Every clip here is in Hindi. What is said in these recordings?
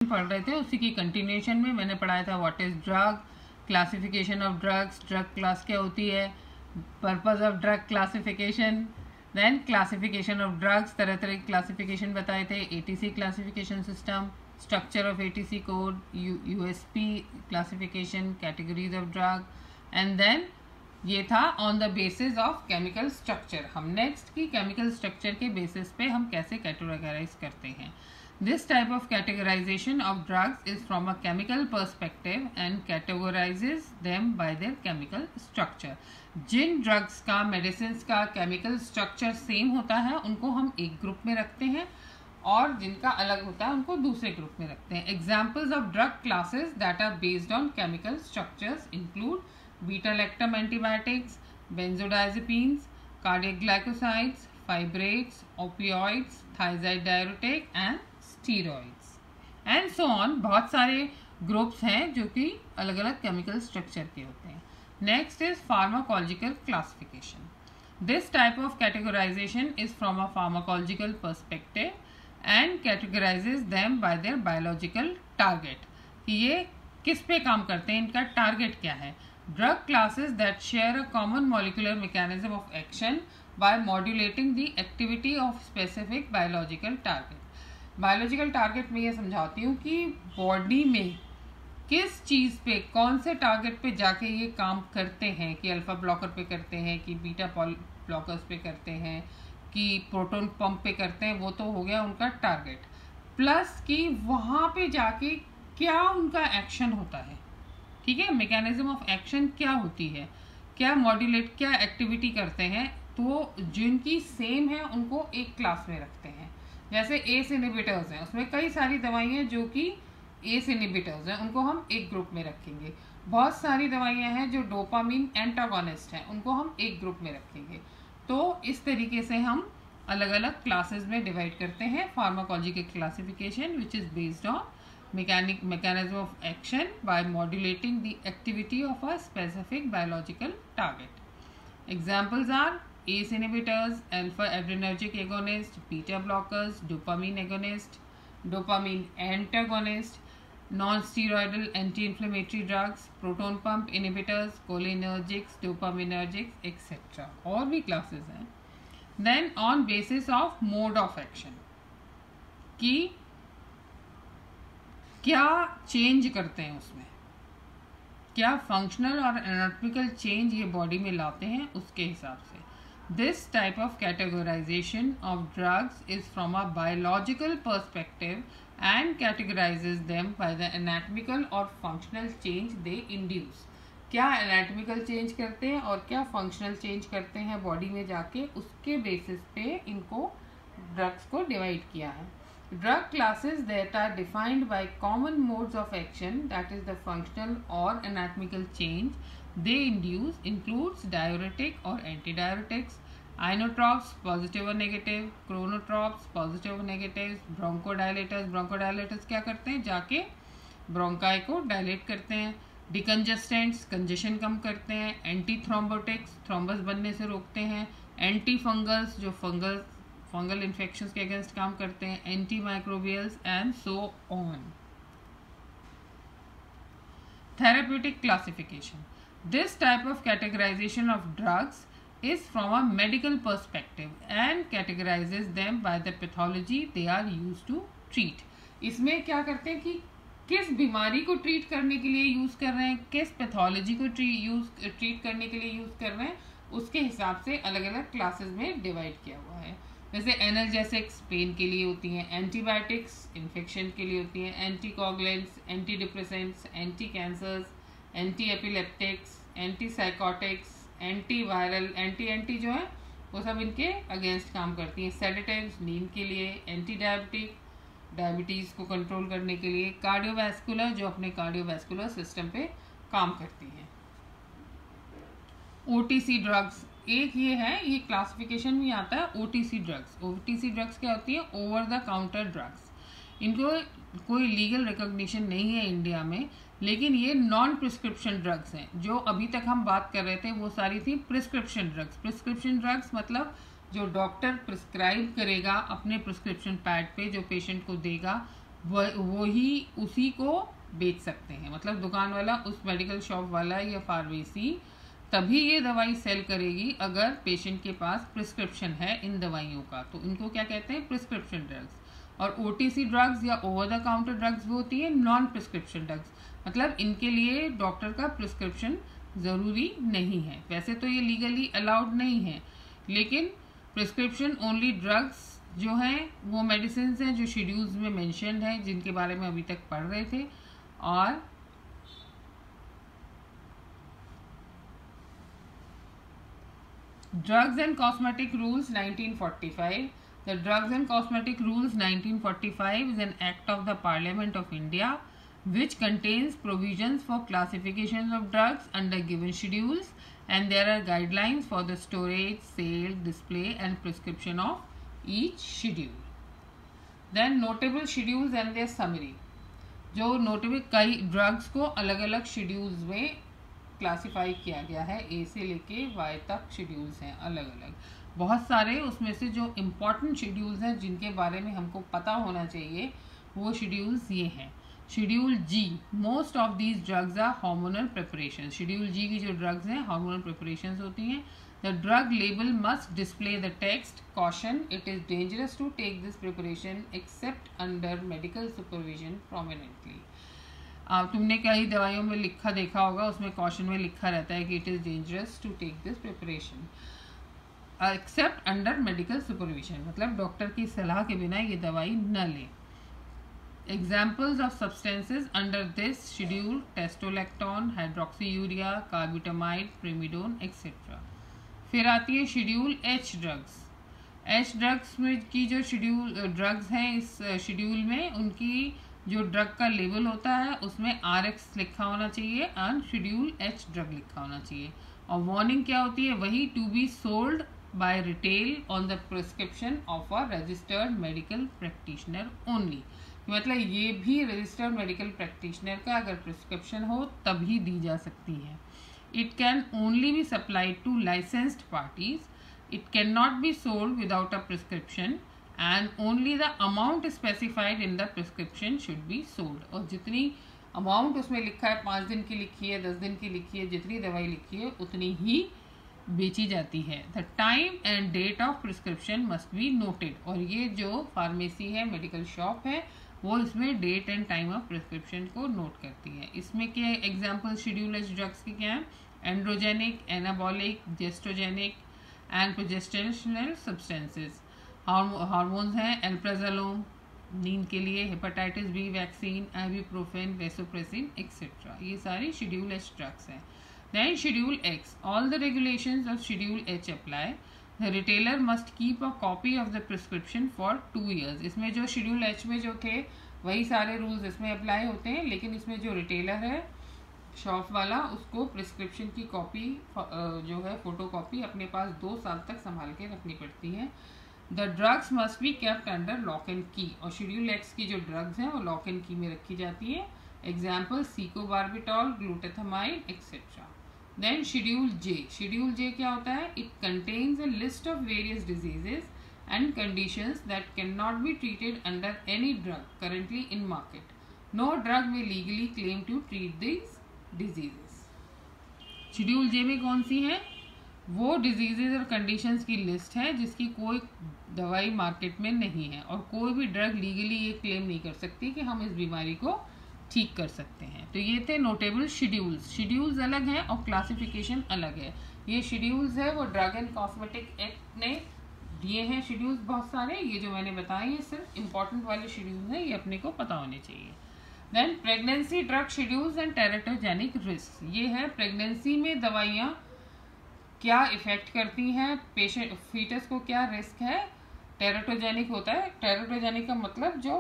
पढ़ रहे थे उसी की कंटिन्यूएशन में मैंने पढ़ाया था what is drug, classification of drugs, drug class क्या होती है, purpose of drug classification, then classification of drugs, तरह तरह की क्लासिफिकेशन बताए थे, ATC classification system, structure of ATC code, USP classification, categories of drug, and then ये था on the basis of chemical structure. हम नेक्स्ट की केमिकल स्ट्रक्चर के बेसिस पे हम कैसे कैटेगराइज करते हैं। This type of categorization of drugs is from a chemical perspective and categorizes them by their chemical structure. जिन ड्रग्स का, मेडिसिन का केमिकल स्ट्रक्चर सेम होता है उनको हम एक ग्रुप में रखते हैं और जिनका अलग होता है उनको दूसरे ग्रुप में रखते हैं। Examples of drug classes that are based on chemical structures include beta-lactam antibiotics, benzodiazepines, cardiac glycosides, fibrates, opioids, thiazide diuretic and steroids and so on। बहुत सारे ग्रुप्स हैं जो कि अलग अलग केमिकल स्ट्रक्चर के होते हैं। Next is pharmacological classification. This type of categorization is from a pharmacological perspective and categorizes them by their biological target. ये किस पे काम करते हैं, इनका टारगेट क्या है। Drug classes that share a common molecular mechanism of action by modulating the activity of specific biological target। Biological target में ये समझाती हूँ कि बॉडी में किस चीज़ पे, कौन से टारगेट पे जाके ये काम करते हैं, कि अल्फा ब्लॉकर पे करते हैं, कि बीटा ब्लॉकर्स पे करते हैं, कि प्रोटॉन पंप पे करते हैं, वो तो हो गया उनका टारगेट। प्लस कि वहाँ पे जाके क्या उनका एक्शन होता है, ठीक है, मैकेनिज्म ऑफ एक्शन क्या होती है, क्या मॉड्यूलेट, क्या एक्टिविटी करते हैं। तो जिनकी सेम है उनको एक क्लास में रखते हैं। जैसे एस इनहिबिटर्स हैं, उसमें कई सारी दवाइयाँ जो कि एस इनहिबिटर्स हैं, उनको हम एक ग्रुप में रखेंगे। बहुत सारी दवाइयाँ हैं जो डोपामिन एंटागोनिस्ट हैं, उनको हम एक ग्रुप में रखेंगे। तो इस तरीके से हम अलग अलग क्लासेस में डिवाइड करते हैं। Pharmacological classification which is based on mechanism of action by modulating the activity of a specific biological target. Examples are ACE inhibitors, alpha adrenergic agonist, beta blockers, dopamine agonist, dopamine antagonist, non-steroidal anti-inflammatory drugs, proton pump inhibitors, cholinergics, dopaminergics, etc. और भी classes हैं। Then on basis of mode of action कि क्या चेंज करते हैं, उसमें क्या फंक्शनल और एनाटॉमिकल चेंज ये बॉडी में लाते हैं, उसके हिसाब से। This type of categorization of drugs is from a biological perspective and categorizes them by the anatomical और फंक्शनल चेंज दे इंड्यूस। क्या एनाटॉमिकल चेंज करते हैं और क्या फंक्शनल चेंज करते हैं बॉडी में जाके, उसके बेसिस पे इनको ड्रग्स को डिवाइड किया है। Drug classes that are defined by common modes of action, that is the functional or anatomical change they induce, includes diuretic or antidiuretics, inotropes positive or negative, chronotropes positive or negative, bronchodilators, bronchodilators क्या करते हैं, जाके ब्रोंकाई को डायलेट करते हैं, डिकंजेस्टेंट्स कंजेशन कम करते हैं, एंटी थ्रोम्बोटिक्स थ्रोम्बस बनने से रोकते हैं, एंटी फंगल्स जो फंगल इन्फेक्शंस के अगेंस्ट काम करते हैं, anti microbials and so on. Therapeutic classification. This type of categorization of drugs is from a medical perspective and categorizes them by the pathology they are used to treat. इसमें क्या करते हैं कि किस बीमारी को ट्रीट करने के लिए यूज कर रहे हैं, किस पैथोलॉजी को ट्रीट करने के लिए यूज कर रहे हैं, उसके हिसाब से अलग अलग क्लासेस में डिवाइड किया हुआ है। जैसे एनाल्जेसिक्स पेन के लिए होती हैं, एंटीबायोटिक्स इन्फेक्शन के लिए होती हैं, anticoagulants, anti depressants, anti cancers, anti epileptics, anti psychotics, anti viral, anti जो है वो सब इनके अगेंस्ट काम करती हैं। सेडेटिव्स नींद के लिए, एंटी डायबिटिक डायबिटीज़ को कंट्रोल करने के लिए, कार्डियोवैस्कुलर जो अपने कार्डियोवैस्कुलर सिस्टम पे काम करती हैं। ओटीसी ड्रग्स एक ये है, ये क्लासिफिकेशन में आता है ओटीसी ड्रग्स। ओटीसी ड्रग्स क्या होती है, ओवर द काउंटर ड्रग्स। इनको कोई लीगल रिकॉग्निशन नहीं है इंडिया में, लेकिन ये नॉन प्रिस्क्रिप्शन ड्रग्स हैं। जो अभी तक हम बात कर रहे थे वो सारी थी प्रिस्क्रिप्शन ड्रग्स। प्रिस्क्रिप्शन ड्रग्स मतलब जो डॉक्टर प्रिस्क्राइब करेगा अपने प्रिस्क्रिप्शन पैड पे, जो पेशेंट को देगा, वही उसी को बेच सकते हैं। मतलब दुकान वाला, उस मेडिकल शॉप वाला या फार्मेसी तभी ये दवाई सेल करेगी अगर पेशेंट के पास प्रिस्क्रिप्शन है इन दवाइयों का। तो इनको क्या कहते हैं? Prescription drugs. और OTC ड्रग्स या ओवर द काउंटर ड्रग्स वो होती है नॉन प्रिस्क्रिप्शन ड्रग्स। मतलब इनके लिए डॉक्टर का प्रिस्क्रिप्शन ज़रूरी नहीं है। वैसे तो ये लीगली अलाउड नहीं है, लेकिन प्रिस्क्रिप्शन ओनली ड्रग्स जो हैं वो मेडिसिन हैं जो शेड्यूल्स में मेंशन्ड है, जिनके बारे में अभी तक पढ़ रहे थे। और Drugs and Cosmetic Rules 1945. The Drugs and Cosmetic Rules 1945 is an act of the Parliament of India which contains provisions for classification of drugs under given schedules, and there are guidelines for the storage, sale, display and prescription of each schedule. Then notable schedules and their summary. जो नोटेबल कई ड्रग्स को अलग अलग शेड्यूल्स में क्लासिफाई किया गया है, ए से लेके वाई तक शेड्यूल्स हैं अलग अलग बहुत सारे। उसमें से जो इम्पॉर्टेंट शेड्यूल्स हैं जिनके बारे में हमको पता होना चाहिए वो शेड्यूल्स ये हैं। Schedule G, most of these drugs are hormonal preparation. Schedule G की जो ड्रग्स हैं हार्मोनल प्रिपरेशंस होती हैं। The drug label must display the text caution it is dangerous to take this preparation except under medical supervision prominently. तुमने कई दवाइयों में लिखा देखा होगा, उसमें कॉशन में लिखा रहता है कि it is dangerous to take this preparation except under medical supervision. मतलब डॉक्टर की सलाह के बिना ये दवाई न लें। Examples of substances under this schedule: testolactone, hydroxyurea, carbutamide, primidone etcetera. फिर आती है schedule H drugs. H drugs में की जो शेड्यूल ड्रग्स हैं इस शेड्यूल में उनकी जो ड्रग का लेबल होता है उसमें RX लिखा होना चाहिए और शेड्यूल एच ड्रग लिखा होना चाहिए। और वार्निंग क्या होती है? वही to be sold by retail on the prescription of a registered medical practitioner only. मतलब ये भी रजिस्टर्ड मेडिकल प्रैक्टिशनर का अगर प्रिस्क्रिप्शन हो तभी दी जा सकती है। It can only be supplied to licensed parties. It can not be sold without a prescription and only the amount specified in the prescription should be sold। और जितनी अमाउंट उसमें लिखा है, 5 दिन की लिखी है, 10 दिन की लिखी है, जितनी दवाई लिखी है उतनी ही बेची जाती है। The time and date of prescription must be noted. और ये जो फार्मेसी है, मेडिकल शॉप है, वो इसमें date and time of prescription को नोट करती है। इसमें क्या एग्जाम्पल शेड्यूल एच ड्रग्स के क्या है? Androgenic, anabolic, gestrogenic and progestational substances. Hormones हैं एल्प्राजोलोम नींद के लिए, hepatitis B vaccine, ibuprofen, vasopressin etcetera. ये सारी शेड्यूल एच ड्रग्स हैं। Then schedule X, all the regulations of schedule H apply. The retailer must keep a copy of the prescription for 2 years। इसमें जो शेड्यूल एच में जो थे वही सारे रूल्स इसमें अप्लाई होते हैं, लेकिन इसमें जो रिटेलर है शॉप वाला उसको प्रिस्क्रिप्शन की कॉपी जो है फोटो कॉपी अपने पास 2 साल तक संभाल के रखनी पड़ती है। The drugs must be kept under lock and key. और शेड्यूल एक्स की जो ड्रग्स हैं वो लॉक एंड की में रखी जाती है। Example secobarbital, glutethimide etcetera. Then schedule J. Schedule J क्या होता है? It contains a list of various diseases and conditions that can not be treated under any drug currently in market. No drug may legally claim to treat this diseases. Schedule J में कौन सी है? वो डिजीजेज और कंडीशंस की लिस्ट है जिसकी कोई दवाई मार्केट में नहीं है और कोई भी ड्रग लीगली ये क्लेम नहीं कर सकती कि हम इस बीमारी को ठीक कर सकते हैं। तो ये थे नोटेबल शेड्यूल्स। शेड्यूल्स अलग हैं और क्लासिफिकेशन अलग है। ये शेड्यूल्स है वो ड्रग एंड कॉस्मेटिक एक्ट ने दिए हैं शेड्यूल्स बहुत सारे। ये जो मैंने बताए ये सिर्फ इंपॉर्टेंट वाले शेड्यूल्स हैं, ये अपने को पता होने चाहिए। Then pregnancy drug schedules and teratogenic risk. ये है प्रेगनेंसी में दवाइयाँ क्या इफेक्ट करती हैं, पेशेंट फीटस को क्या रिस्क है। टेरेटोजेनिक होता है, टेरेटोजेनिक का मतलब जो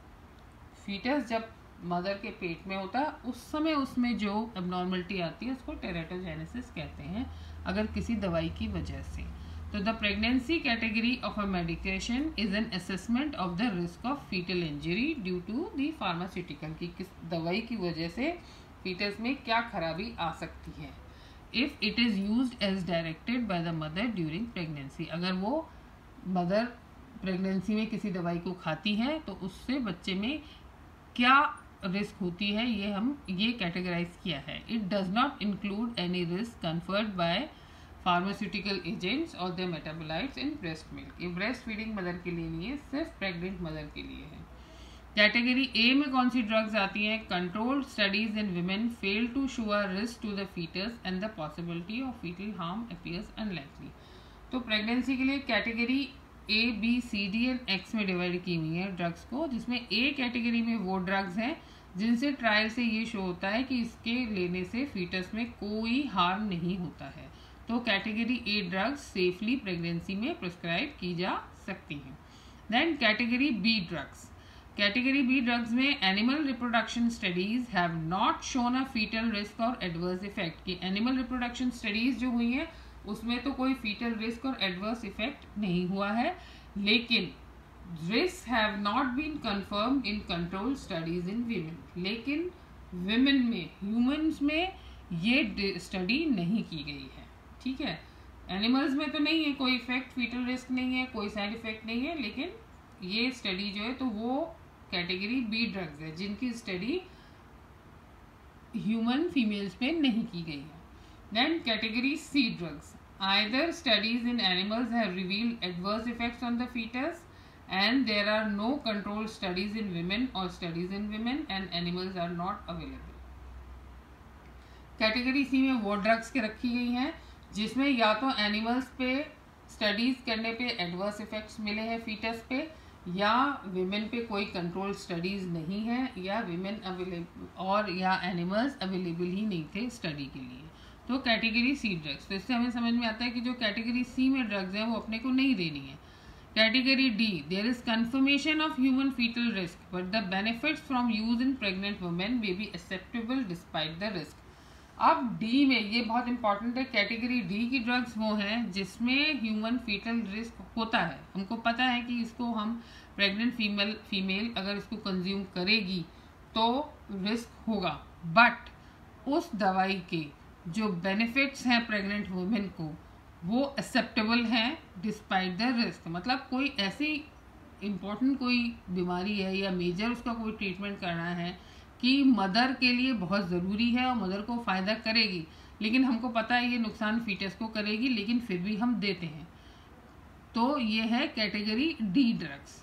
फीटस जब मदर के पेट में होता है उस समय उसमें जो एबनॉर्मलिटी आती है उसको टेरेटोजेनेसिस कहते हैं अगर किसी दवाई की वजह से। तो the pregnancy category of a medication is an assessment of the risk of foetal injury due to the pharmaceutical की किस दवाई की वजह से फीटस में क्या खराबी आ सकती है। If it is used as directed by the mother during pregnancy. अगर वो मदर प्रेगनेंसी में किसी दवाई को खाती है तो उससे बच्चे में क्या रिस्क होती है ये कैटेगराइज किया है. It does not include any risk conferred by pharmaceutical agents और the metabolites in breast milk. ये ब्रेस्ट फीडिंग मदर के लिए नहीं है, सिर्फ प्रेग्नेंट मदर के लिए है. कैटेगरी ए में कौन सी ड्रग्स आती हैं? Controlled studies in women fail to show a risk to the fetus and the possibility of fetal harm appears unlikely. तो प्रेगनेंसी के लिए category A B C D and X में डिवाइड की हुई है ड्रग्स को, जिसमें ए कैटेगरी में वो ड्रग्स हैं जिनसे ट्रायल से ये शो होता है कि इसके लेने से फीटस में कोई हार्म नहीं होता है. तो category A drugs safely pregnancy में प्रिस्क्राइब की जा सकती हैं. Then category B drugs. Category B drugs में animal reproduction studies have not shown a fetal risk और एडवर्स इफेक्ट. की एनिमल रिप्रोडक्शन स्टडीज जो हुई हैं उसमें तो कोई फीटल रिस्क और एडवर्स इफेक्ट नहीं हुआ है, लेकिन risk have not been confirmed in control studies in women. लेकिन विमेन में, ह्यूमंस में ये स्टडी नहीं की गई है. ठीक है, एनिमल्स में तो नहीं है कोई इफेक्ट, फीटल रिस्क नहीं है, कोई साइड इफेक्ट नहीं है, लेकिन ये स्टडी जो है तो वो कैटेगरी बी ड्रग्स है जिनकी स्टडी ह्यूमन फीमेल्स पे नहीं की गई है. Then category C drugs. Either studies in animals have revealed adverse effects on the fetus and there are no controlled studies in women or studies in women and animals are not available. Category C में वो drugs के रखी गई हैं जिसमें या तो एनिमल्स पे स्टडीज करने पे एडवर्स इफेक्ट्स मिले हैं फीटस पे, या विमेन पे कोई कंट्रोल स्टडीज नहीं है, या विमेन अवेलेबल और या एनिमल्स अवेलेबल ही नहीं थे स्टडी के लिए. तो कैटेगरी सी ड्रग्स. तो इससे हमें समझ में आता है कि जो कैटेगरी सी में ड्रग्स हैं वो अपने को नहीं देनी है. Category D. There is confirmation of human fetal risk but the benefits from use in pregnant women may be acceptable despite the risk. अब डी में ये बहुत इंपॉर्टेंट है. कैटेगरी डी की ड्रग्स वो हैं जिसमें ह्यूमन फीटल रिस्क होता है. हमको पता है कि इसको हम प्रेग्नेंट फीमेल अगर इसको कंज्यूम करेगी तो रिस्क होगा, बट उस दवाई के जो बेनिफिट्स हैं प्रेग्नेंट वुमेन को वो एक्सेप्टेबल हैं डिस्पाइट द रिस्क. मतलब कोई ऐसी इम्पोर्टेंट कोई बीमारी है या मेजर उसका कोई ट्रीटमेंट करना है कि मदर के लिए बहुत ज़रूरी है और मदर को फ़ायदा करेगी, लेकिन हमको पता है ये नुकसान फीटस को करेगी, लेकिन फिर भी हम देते हैं. तो ये है category D drugs.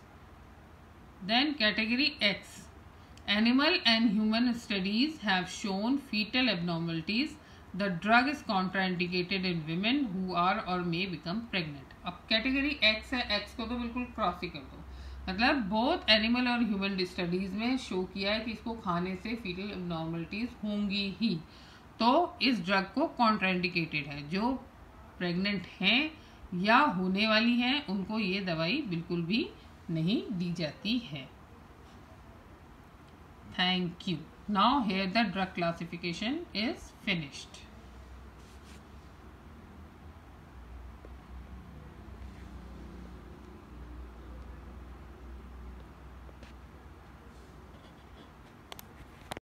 Then category X. Animal and human studies have shown fetal abnormalities. The drug is contraindicated in women who are or may become pregnant. अब कैटेगरी एक्स है, एक्स को तो बिल्कुल क्रॉस ही कर दो. मतलब बोथ एनिमल और ह्यूमन स्टडीज में शो किया है कि इसको खाने से फीटल एबनॉर्मलिटीज होंगी ही, तो इस ड्रग को कॉन्ट्राइंडिकेटेड है. जो प्रेग्नेंट हैं या होने वाली हैं उनको ये दवाई बिल्कुल भी नहीं दी जाती है. Thank you. Now here the drug classification is finished.